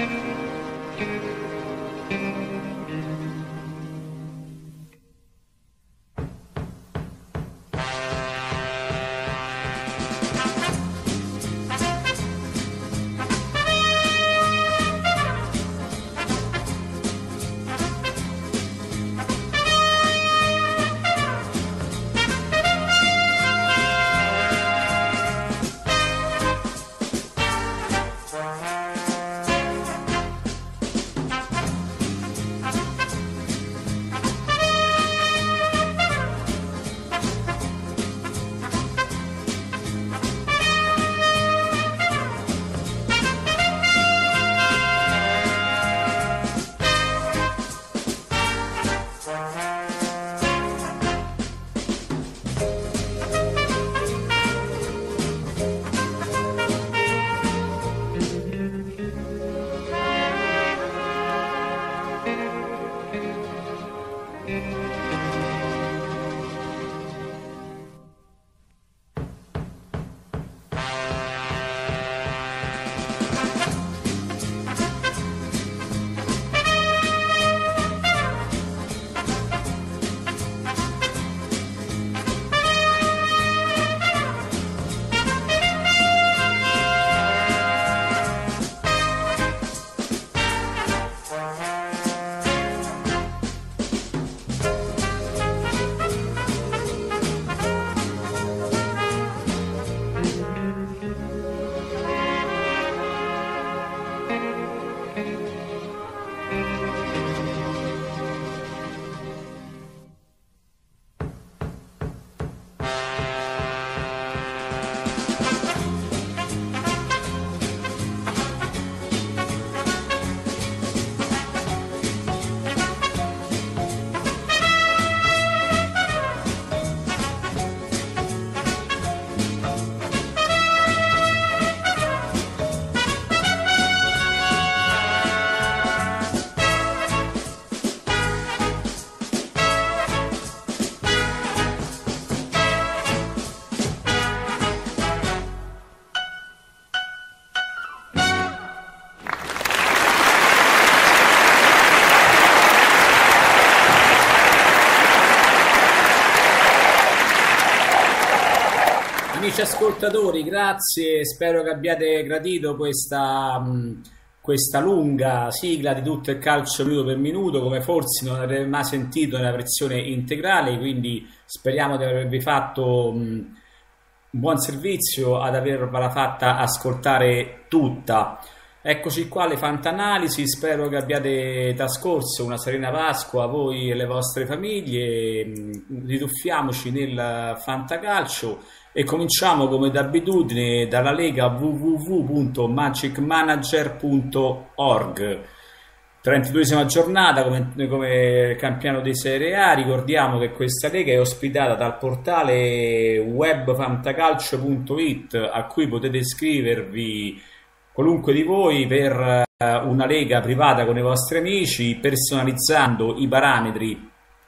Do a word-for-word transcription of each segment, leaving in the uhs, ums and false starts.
Amici ascoltatori, grazie, spero che abbiate gradito questa, mh, questa lunga sigla di tutto il calcio minuto per minuto, come forse non avrete mai sentito nella versione integrale, quindi speriamo di avervi fatto mh, un buon servizio ad avervela fatta ascoltare tutta. Eccoci qua alle Fantanalisi, spero che abbiate trascorso una serena Pasqua voi e le vostre famiglie, rituffiamoci nel fantacalcio e cominciamo come d'abitudine dalla lega w w w punto magic manager punto org. trentaduesima giornata come, come campionato di Serie A. Ricordiamo che questa lega è ospitata dal portale web fantacalcio punto it, a cui potete iscrivervi qualunque di voi per una lega privata con i vostri amici, personalizzando i parametri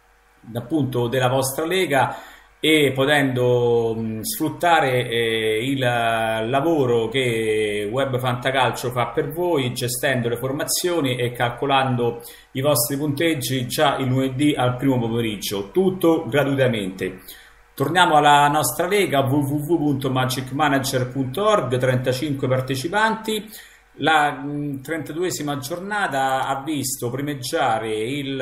appunto della vostra lega e potendo mh, sfruttare eh, il lavoro che Web Fantacalcio fa per voi, gestendo le formazioni e calcolando i vostri punteggi già il lunedì al primo pomeriggio, tutto gratuitamente. Torniamo alla nostra lega w w w punto magic manager punto org, trentacinque partecipanti. La trentaduesima giornata ha visto primeggiare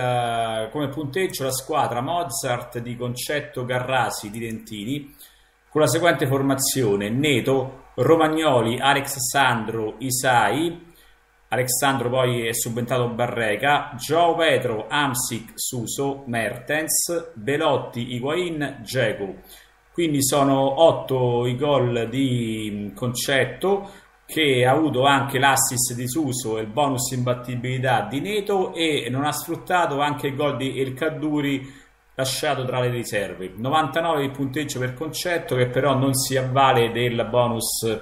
il, come punteggio la squadra Mozart di Concetto Garrasi di Lentini, con la seguente formazione: Neto, Romagnoli, Alex Sandro, Isai, Alessandro poi è subentrato Barreca, Joao Pedro, Amsic, Suso, Mertens, Belotti, Higuain, Dzeko. Quindi sono otto i gol di Concetto, che ha avuto anche l'assist di Suso e il bonus imbattibilità di Neto, e non ha sfruttato anche il gol di El Kaddouri lasciato tra le riserve. novantanove il punteggio per Concetto, che però non si avvale del bonus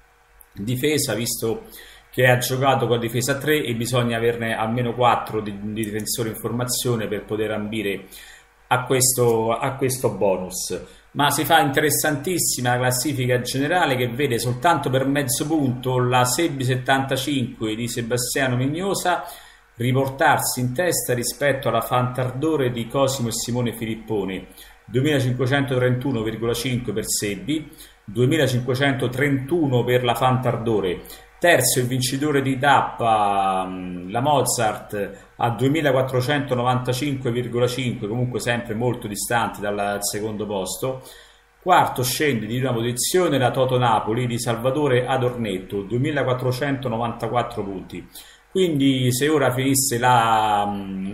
difesa, visto che ha giocato con difesa tre e bisogna averne almeno quattro di, di difensori in formazione per poter ambire a questo, a questo bonus. Ma si fa interessantissima la classifica generale, che vede soltanto per mezzo punto la Sebi settantacinque di Sebastiano Mignosa riportarsi in testa rispetto alla Fantardore di Cosimo e Simone Filippone, duemilacinquecentotrentuno virgola cinque per Sebi, duemilacinquecentotrentuno per la Fantardore. Terzo il vincitore di tappa, la Mozart, a duemilaquattrocentonovantacinque virgola cinque, comunque sempre molto distante dal secondo posto. Quarto scende di una posizione la Toto Napoli di Salvatore Adornetto, duemilaquattrocentonovantaquattro punti. Quindi se ora finisse la,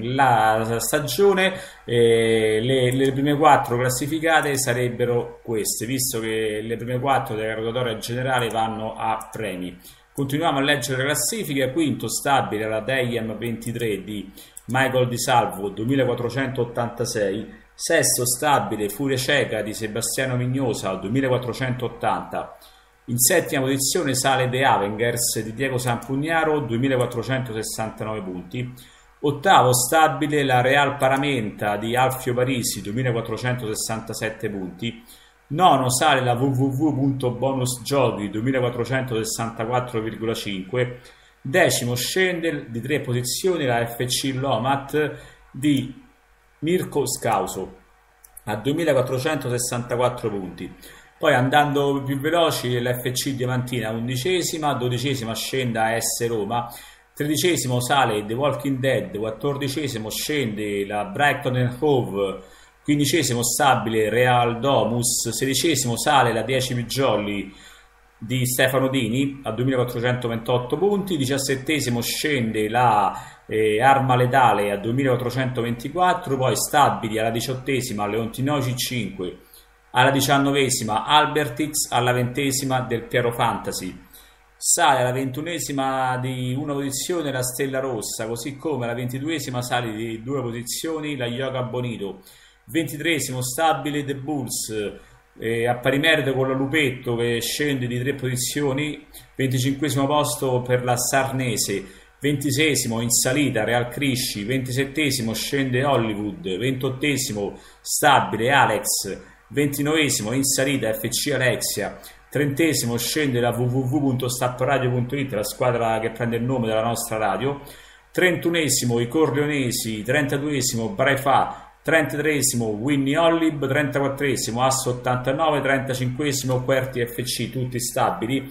la stagione, eh, le, le prime quattro classificate sarebbero queste, visto che le prime quattro della graduatoria generale vanno a premi. Continuiamo a leggere le classifiche. Quinto stabile la Deyam ventitré di Michael Di Salvo, duemilaquattrocentottantasei. Sesto stabile Furia Cieca di Sebastiano Mignosa, duemilaquattrocentottanta. In settima posizione sale The Avengers di Diego Sampugnaro, duemilaquattrocentosessantanove punti. Ottavo stabile la Real Paramenta di Alfio Parisi, duemilaquattrocentosessantasette punti. Nono sale la w w w punto bonus giochi, duemilaquattrocentosessantaquattro virgola cinque. Decimo scende di tre posizioni la F C Lomat di Mirko Scauso a duemilaquattrocentosessantaquattro punti. Poi andando più veloci l'F C Diamantina undicesima, dodicesima scende a S Roma, tredicesimo sale The Walking Dead, quattordicesimo scende la Brighton and Hove, quindicesimo stabile Real Domus, sedicesimo sale la dieci Jolly di Stefano Dini a duemilaquattrocentoventotto punti, diciassettesimo scende la eh, Arma Letale a duemilaquattrocentoventiquattro, poi stabili alla diciottesima Leontinoi C cinque, alla diciannovesima Albertix, alla ventesima del Piero Fantasy. Sale alla ventunesima di una posizione la Stella Rossa, così come alla ventiduesima sale di due posizioni la Yoga Bonito. ventitreesimo stabile The Bulls, eh, a pari merito con la Lupetto che scende di tre posizioni. venticinquesimo posto per la Sarnese. ventiseiesimo in salita Real Crisci. ventisettesimo scende Hollywood. ventottesimo stabile Alex. ventinovesimo in salita F C Alexia. trentesimo scende la w w w punto stappradio punto it, la squadra che prende il nome della nostra radio. trentunesimo i Corleonesi. trentaduesimo Brefa. trentatreesimo Winnie Ollib. trentaquattresimo Asso ottantanove. trentacinquesimo Querti F C, tutti stabili.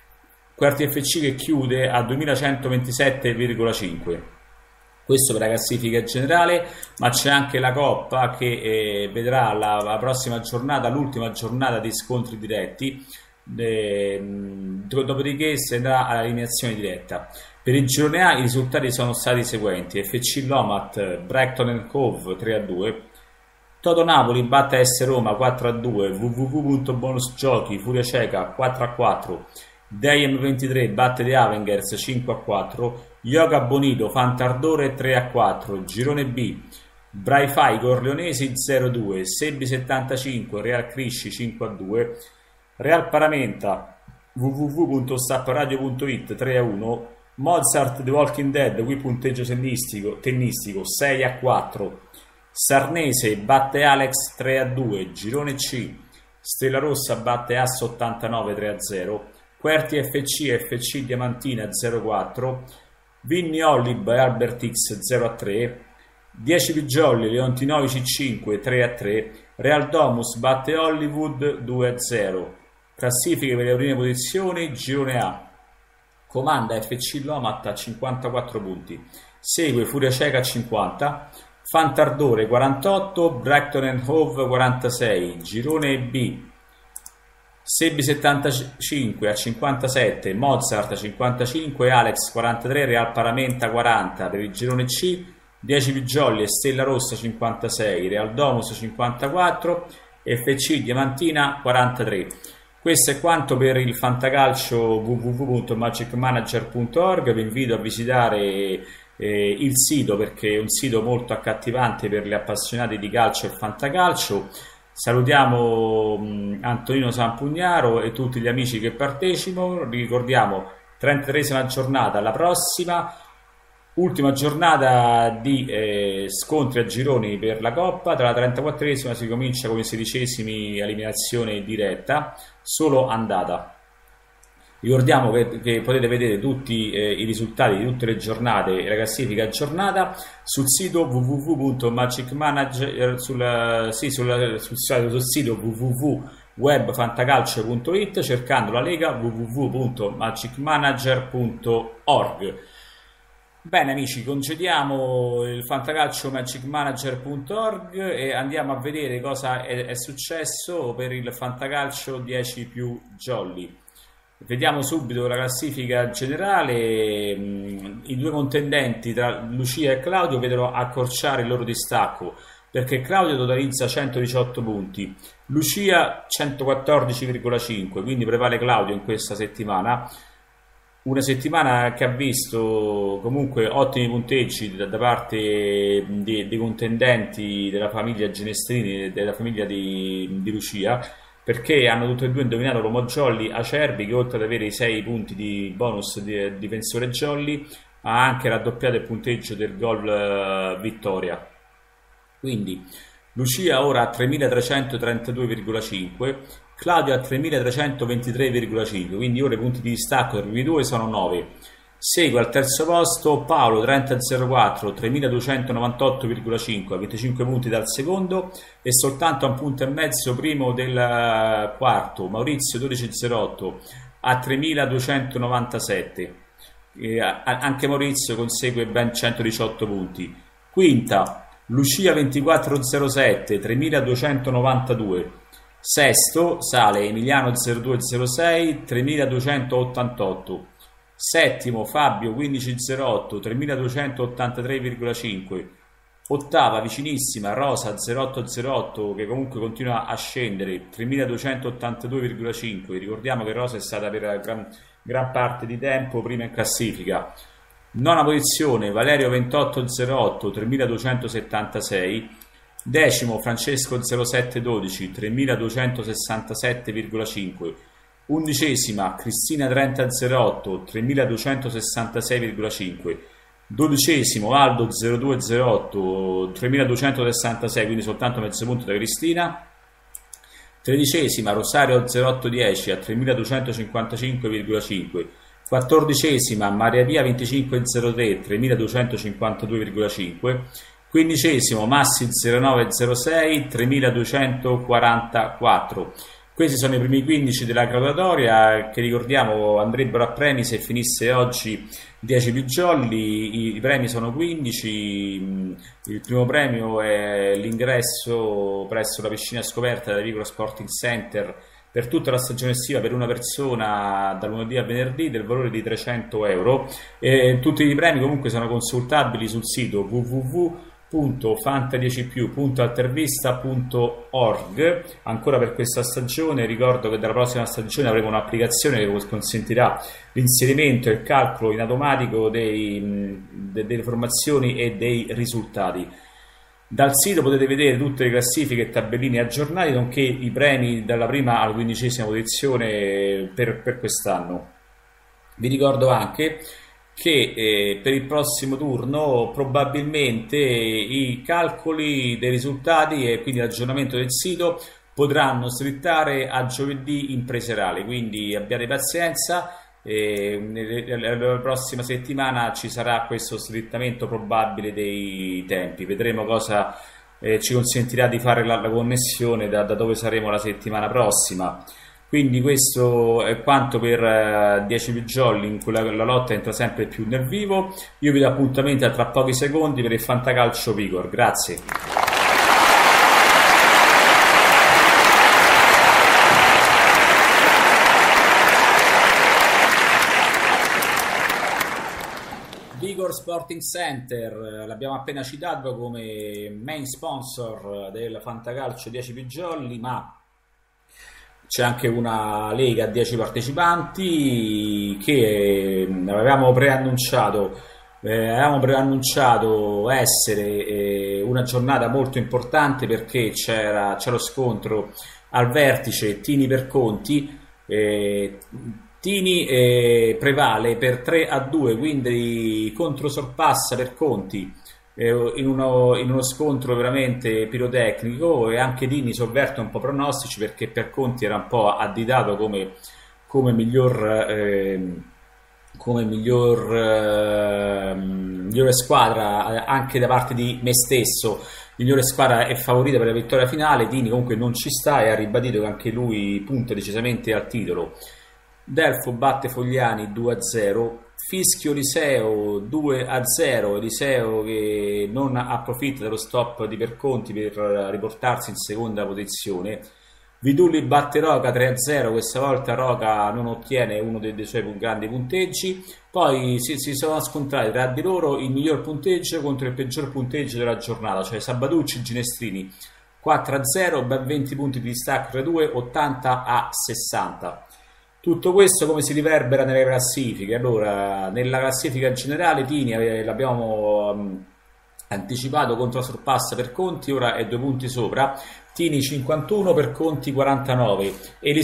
Querti F C che chiude a duemilacentoventisette virgola cinque. Questo per la classifica generale, ma c'è anche la Coppa che eh, vedrà la, la prossima giornata, l'ultima giornata di scontri diretti, eh, dopodiché si andrà all'eliminazione diretta. Per il girone A i risultati sono stati i seguenti: F C Lomat, Brighton and Hove tre a due, Toto Napoli batte S Roma quattro a due, w w w punto bonus giochi Furia Cieca quattro a quattro, Deyam ventitré batte The Avengers cinque a quattro, Yoga Bonito Fantardore tre a quattro, girone B Braifai Corleonesi zero a due, Sebi settantacinque Real Crisci cinque a due, Real Paramenta w w w punto stappradio punto it tre a uno, Mozart The Walking Dead, qui punteggio tennistico, tennistico sei a quattro, Sarnese batte Alex tre a due, girone C Stella Rossa batte Asso ottantanove tre a zero, Querti F C F C Diamantina zero a quattro, Vinni Ollib e Albertix zero a tre, dieci Pigiolli Leontinoi C cinque tre a tre, Real Domus batte Hollywood due a zero. Classifiche per le prime posizioni: girone A comanda F C Lomat a cinquantaquattro punti, segue Furia Cieca a cinquanta, Fantardore quarantotto, Brighton and Hove quarantasei, girone B Sebi settantacinque a cinquantasette, Mozart a cinquantacinque, Alex quarantatré, Real Paramenta quaranta. Per il girone C dieci Pigiolli e Stella Rossa cinquantasei, Real Domus cinquantaquattro, F C Diamantina quarantatré. Questo è quanto per il fantacalcio. w w w punto magic manager punto org. Vi invito a visitare eh, il sito, perché è un sito molto accattivante per gli appassionati di calcio e fantacalcio. Salutiamo mh, Antonino Sampugnaro e tutti gli amici che partecipano. Ricordiamo trentatreesima giornata, la prossima Ultima giornata di eh, scontri a gironi per la Coppa, tra la trentaquattresima si comincia con i sedicesimi eliminazione diretta, solo andata. Ricordiamo che, che potete vedere tutti eh, i risultati di tutte le giornate e la classifica aggiornata sul sito w w w punto magic manager sul, sì, sul, sul, sul sito w w w punto web fantacalcio punto it, cercando la Lega w w w punto magic manager punto org. Bene amici, concediamo il fantacalcio magic manager punto org e andiamo a vedere cosa è, è successo per il fantacalcio dieci più jolly. Vediamo subito la classifica generale. I due contendenti tra Lucia e Claudio vedono accorciare il loro distacco, perché Claudio totalizza centodiciotto punti, Lucia centoquattordici virgola cinque, quindi prevale Claudio in questa settimana. Una settimana che ha visto comunque ottimi punteggi da, da parte dei, dei contendenti della famiglia Genestrini, della famiglia di, di Lucia, perché hanno tutti e due indovinato l'uomo jolly Acerbi, che oltre ad avere i sei punti di bonus di difensore jolly ha anche raddoppiato il punteggio del gol uh, vittoria. Quindi Lucia ora ha tremilatrecentotrentadue virgola cinque, Claudio ha tremilatrecentoventitré virgola cinque, quindi ora i punti di distacco tra i due sono nove. Segue al terzo posto Paolo trenta zero quattro, tremiladuecentonovantotto virgola cinque, venticinque punti dal secondo e soltanto a un punto e mezzo primo del quarto, Maurizio dodici zero otto a tremiladuecentonovantasette. E anche Maurizio consegue ben centodiciotto punti. Quinta Lucia ventiquattro zero sette, tremiladuecentonovantadue. Sesto sale Emiliano zero due zero sei, tremiladuecentottantotto. Settimo Fabio quindici zero otto, tremiladuecentottantatré virgola cinque. Ottava vicinissima Rosa zero otto zero otto, che comunque continua a scendere, tremiladuecentottantadue virgola cinque. Ricordiamo che Rosa è stata per gran, gran parte di tempo prima in classifica. Nona posizione Valerio ventotto zero otto, tremiladuecentosettantasei. Decimo Francesco zero sette dodici, tremiladuecentosessantasette virgola cinque. Undicesima Cristina trenta zero otto, tremiladuecentosessantasei virgola cinque. Dodicesimo Aldo zero due zero otto, tremiladuecentosessantasei, quindi soltanto mezzo punto da Cristina. Tredicesima Rosario zero otto dieci a tremiladuecentocinquantacinque virgola cinque. Quattordicesima Maria Pia venticinque zero tre, tremiladuecentocinquantadue virgola cinque. Quindicesimo Massi zero nove zero sei, tremiladuecentoquarantaquattro. Questi sono i primi quindici della graduatoria, che ricordiamo andrebbero a premi se finisse oggi dieci più jolly. I premi sono quindici. Il primo premio è l'ingresso presso la piscina scoperta del Vicolo Sporting Center per tutta la stagione estiva per una persona da lunedì a venerdì, del valore di trecento euro. E tutti i premi comunque sono consultabili sul sito w w w punto fanta dieci più punto altervista punto org. Ancora per questa stagione. Ricordo che dalla prossima stagione avremo un'applicazione che consentirà l'inserimento e il calcolo in automatico dei, de, delle formazioni e dei risultati. Dal sito potete vedere tutte le classifiche e tabelline aggiornate, nonché i premi dalla prima alla quindicesima posizione per, per quest'anno. Vi ricordo anche che eh, per il prossimo turno probabilmente i calcoli dei risultati e quindi l'aggiornamento del sito potranno slittare a giovedì in preserale, quindi abbiate pazienza. E la prossima settimana ci sarà questo slittamento probabile dei tempi, vedremo cosa eh, ci consentirà di fare la, la connessione da, da dove saremo la settimana prossima. Quindi questo è quanto per uh, dieci più jolly, in cui la, la lotta entra sempre più nel vivo. Io vi do appuntamento tra pochi secondi per il Fantacalcio Vigor. Grazie. Vigor Sporting Center, l'abbiamo appena citato come main sponsor del Fantacalcio dieci più jolly, ma c'è anche una lega a dieci partecipanti che avevamo preannunciato, eh, avevamo preannunciato essere eh, una giornata molto importante, perché c'era, c'è lo scontro al vertice Tini per Conti. eh, Tini eh, prevale per tre a due, quindi controsorpassa per Conti eh, in, uno, in uno scontro veramente pirotecnico, e anche Tini sovverte un po' pronostici perché per Conti era un po' additato come, come miglior... Eh, come miglior, eh, migliore squadra anche da parte di me stesso, migliore squadra è favorita per la vittoria finale. Tini comunque non ci sta e ha ribadito che anche lui punta decisamente al titolo. Delfo batte Fogliani due a zero, Fischio Liseo due a zero, Liseo che non approfitta dello stop di Perconti per riportarsi in seconda posizione. Vidulli batte Roca tre a zero, questa volta Roca non ottiene uno dei, dei suoi più grandi punteggi. Poi si, si sono scontrati tra di loro il miglior punteggio contro il peggior punteggio della giornata, cioè Sabatucci e Ginestrini quattro a zero, ben venti punti di distacco tra i due, ottanta a sessanta. Tutto questo come si riverbera nelle classifiche? Allora, nella classifica generale Tini eh, l'abbiamo um, anticipato, contro la sorpassa per Conti, ora è due punti sopra. Tini cinquantuno, per Conti quarantanove,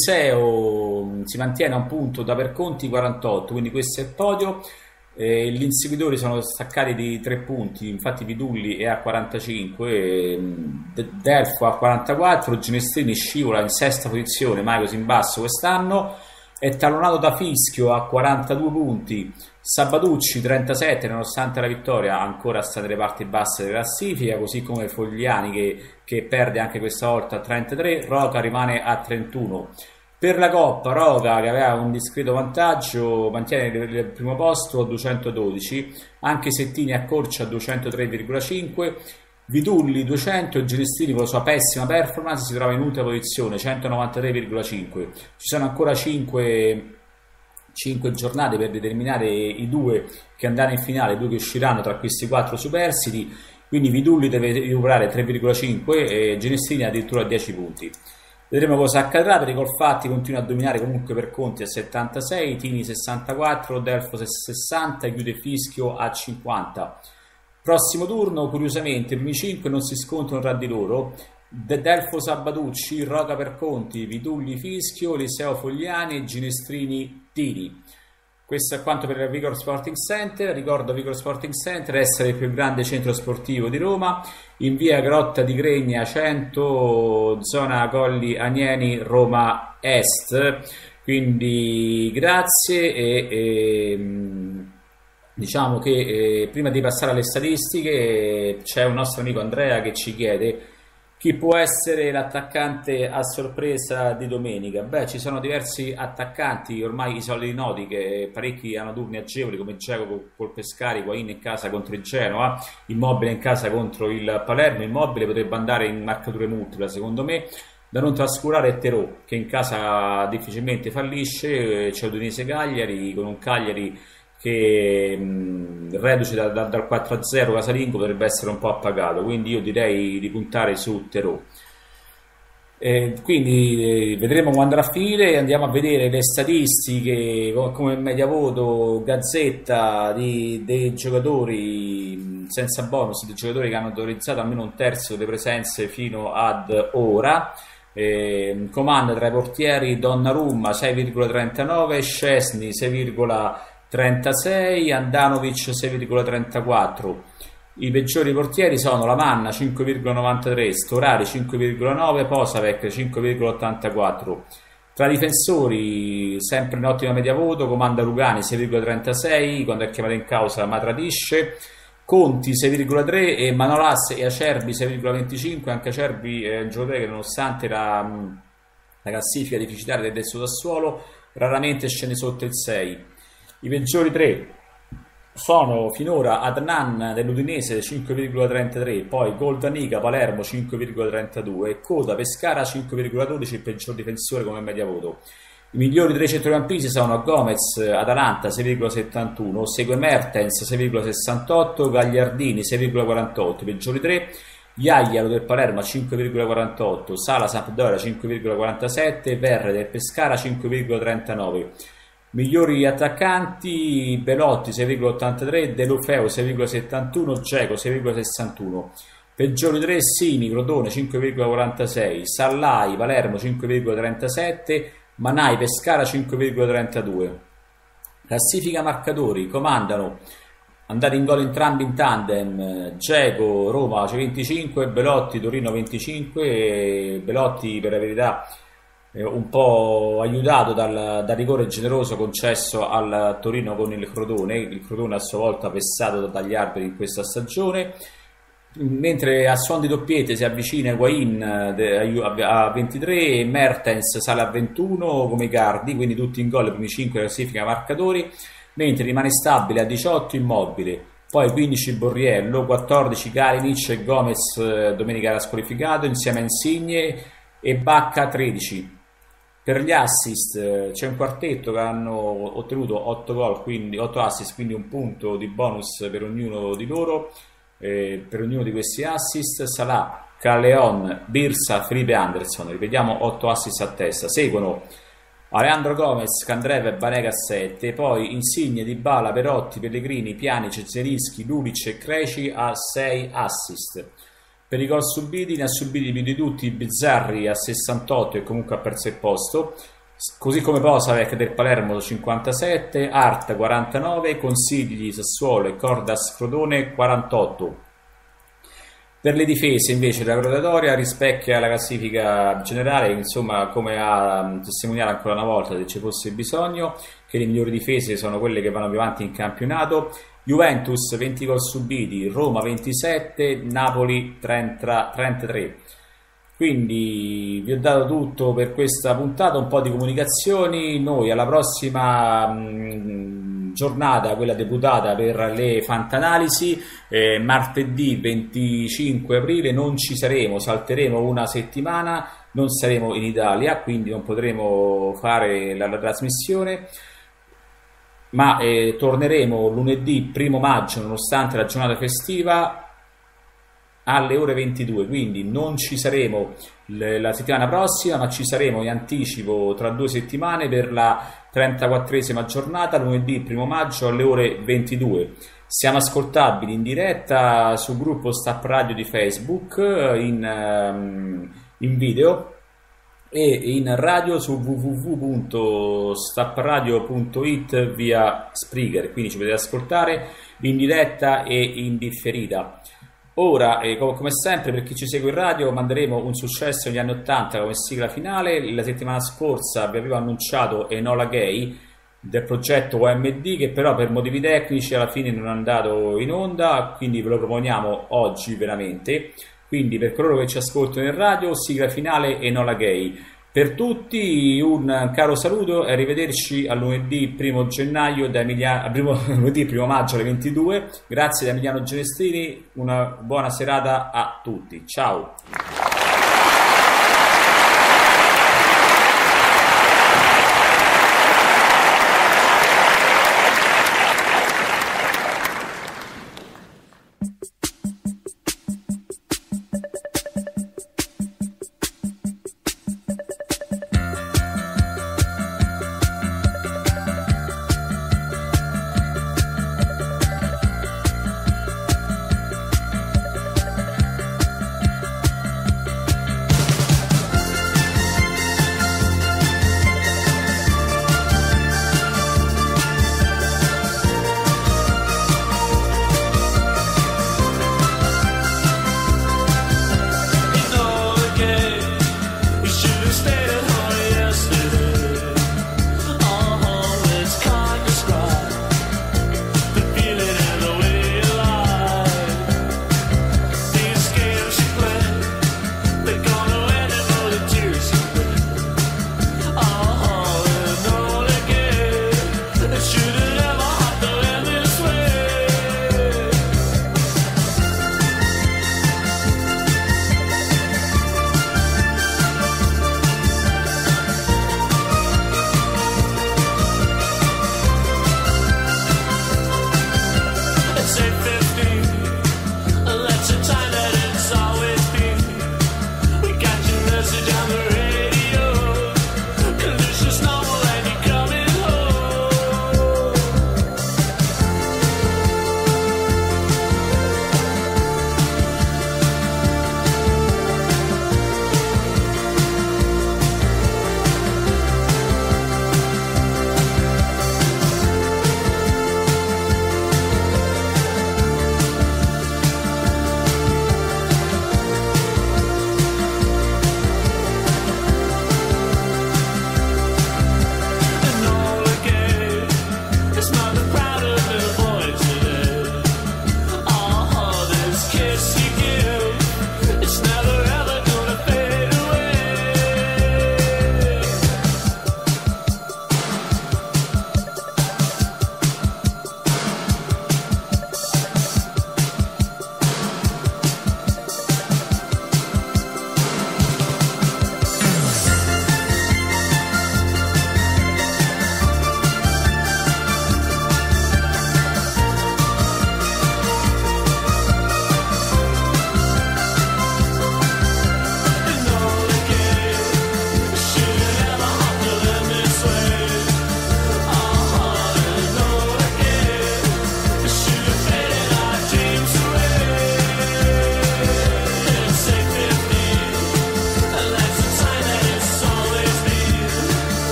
Eliseo si mantiene a un punto da per Conti quarantotto, quindi questo è il podio. Eh, gli inseguitori sono staccati di tre punti, infatti Vidulli è a quarantacinque, eh, Delfo a quarantaquattro, Ginestrini scivola in sesta posizione, mai così in basso quest'anno, è tallonato da Fischio a quarantadue punti, Sabatucci trentasette, nonostante la vittoria ancora sta nelle parti basse della classifica, così come Fogliani che, che perde anche questa volta a trentatré, Roca rimane a trentuno. Per la Coppa Roca, che aveva un discreto vantaggio, mantiene il primo posto a duecentododici, anche se Tini accorcia a duecentotre virgola cinque, Vidulli duecento e Ginestrini con la sua pessima performance si trova in ultima posizione centonovantatré virgola cinque. Ci sono ancora cinque giornate per determinare i due che andranno in finale, i due che usciranno tra questi quattro superstiti, quindi Vidulli deve recuperare tre virgola cinque e Ginestrini addirittura dieci punti. Vedremo cosa accadrà. Per i Colfatti continua a dominare comunque per Conti a settantasei, Tini sessantaquattro, Delfo sessanta e chiude Fischio a cinquanta. Prossimo turno, curiosamente, i primi cinque non si scontrano tra di loro. Delfo Sabatucci, Roca per Conti, Vidulli Fischio, Liseo Fogliani e Ginestrini Tini. Questo è quanto per il Vigor Sporting Center. Ricordo Vigor Sporting Center essere il più grande centro sportivo di Roma, in via Grotta di Gregna cento, zona Colli Anieni, Roma Est. Quindi grazie e, e diciamo che eh, prima di passare alle statistiche c'è un nostro amico Andrea che ci chiede chi può essere l'attaccante a sorpresa di domenica. Beh, ci sono diversi attaccanti, ormai i soliti noti, che parecchi hanno turni agevoli, come Dzeko col Pescara, Higuaín in casa contro il Genoa, Immobile in casa contro il Palermo. Immobile potrebbe andare in marcature multiple secondo me. Da non trascurare è Terò, che in casa difficilmente fallisce. C'è Udinese Cagliari, con un Cagliari che mh, reduce da, da, dal quattro a zero casalingo potrebbe essere un po' appagato, quindi io direi di puntare su Terò. Eh, quindi eh, vedremo quando andrà a finire. Andiamo a vedere le statistiche come media voto Gazzetta di, dei giocatori senza bonus, dei giocatori che hanno autorizzato almeno un terzo delle presenze fino ad ora. Eh, comanda tra i portieri Donnarumma sei virgola trentanove, Szczesny sei virgola trentasei, Andanovic sei virgola trentaquattro. I peggiori portieri sono Lamanna cinque virgola novantatré, Storari cinque virgola nove, Posavec cinque virgola ottantaquattro. Tra i difensori, sempre in ottima media voto, comanda Rugani sei virgola trentasei, quando è chiamato in causa ma tradisce, Conti sei virgola tre e Manolas e Acerbi sei virgola venticinque. Anche Acerbi è un giocatore che, nonostante la, la classifica deficitaria del Sassuolo, raramente scende sotto il sei. I peggiori tre sono finora Adnan dell'Udinese cinque virgola trentatré, poi Goldanica Palermo cinque virgola trentadue e Coda Pescara cinque virgola dodici, il peggior difensore come media voto. I migliori tre centrocampisti sono Gomez Atalanta sei virgola settantuno, segue Mertens sei virgola sessantotto, Gagliardini sei virgola quarantotto. I peggiori tre: Iaialo del Palermo cinque virgola quarantotto, Sala Sampdoria cinque virgola quarantasette, Verre del Pescara cinque virgola trentanove. Migliori attaccanti: Belotti sei virgola ottantatré, De Lufeu sei virgola settantuno, Dzeko sei virgola sessantuno. Peggiori tre: Simi Crotone cinque virgola quarantasei, Sallai Palermo cinque virgola trentasette, Manai Pescara cinque virgola trentadue. Classifica marcatori: comandano, andati in gol entrambi in tandem, Dzeko Roma venticinque, Belotti Torino venticinque, e Belotti per la verità un po' aiutato dal, dal rigore generoso concesso al Torino con il Crotone, il Crotone a sua volta vessato dagli arbitri in questa stagione. Mentre a suon di doppiette si avvicina Higuain a ventitré e Mertens sale a ventuno come Icardi, quindi tutti in gol, i primi cinque classifica marcatori, mentre rimane stabile a diciotto Immobile, poi quindici Borriello, quattordici Kalinic e Gomez domenica era squalificato insieme a Insigne, e Bacca tredici. Per gli assist c'è un quartetto che hanno ottenuto otto gol, quindi otto assist, quindi un punto di bonus per ognuno di loro. Eh, per ognuno di questi assist: Salah, Callejon, Birsa, Felipe Anderson. Ripetiamo, otto assist a testa. Seguono Alejandro Gomez, Candreva e Banega a sette, poi Insigne, Dybala, Perotti, Pellegrini, Pjanic, Zelinski, Lulic e Creci a sei assist. Per i gol subiti ne ha subiti più di tutti Bizzarri a sessantotto e comunque ha perso il posto, così come Posavec del Palermo cinquantasette, Art quarantanove, Consigli Sassuolo e Cordas Crotone quarantotto. Per le difese invece la graduatoria rispecchia la classifica generale, insomma, come a testimoniare ancora una volta, se ci fosse bisogno, che le migliori difese sono quelle che vanno più avanti in campionato. Juventus venti gol subiti, Roma ventisette, Napoli trenta, trentatré. Quindi vi ho dato tutto per questa puntata, un po' di comunicazioni. Noi alla prossima mh, giornata, quella deputata per le fantanalisi, eh, martedì venticinque aprile non ci saremo, salteremo una settimana, non saremo in Italia, quindi non potremo fare la, la trasmissione, ma eh, torneremo lunedì primo maggio, nonostante la giornata festiva, alle ore ventidue, quindi non ci saremo la settimana prossima, ma ci saremo in anticipo tra due settimane per la trentaquattresima giornata, lunedì primo maggio alle ore ventidue. Siamo ascoltabili in diretta sul gruppo Stapp Radio di Facebook, in, in video, e in radio su w w w punto stappradio punto it via Spreaker, quindi ci potete ascoltare in diretta e in differita. Ora, eh, come sempre, per chi ci segue in radio, manderemo Un successo negli anni ottanta come sigla finale. La settimana scorsa vi avevo annunciato Enola Gay del progetto O M D, che però per motivi tecnici alla fine non è andato in onda, quindi ve lo proponiamo oggi veramente. Quindi per coloro che ci ascoltano in radio, sigla finale Enola Gay. Per tutti un caro saluto e arrivederci a lunedì primo gennaio da Emiliano, primo, lunedì primo maggio alle ventidue. Grazie da Emiliano Genestrini, una buona serata a tutti. Ciao!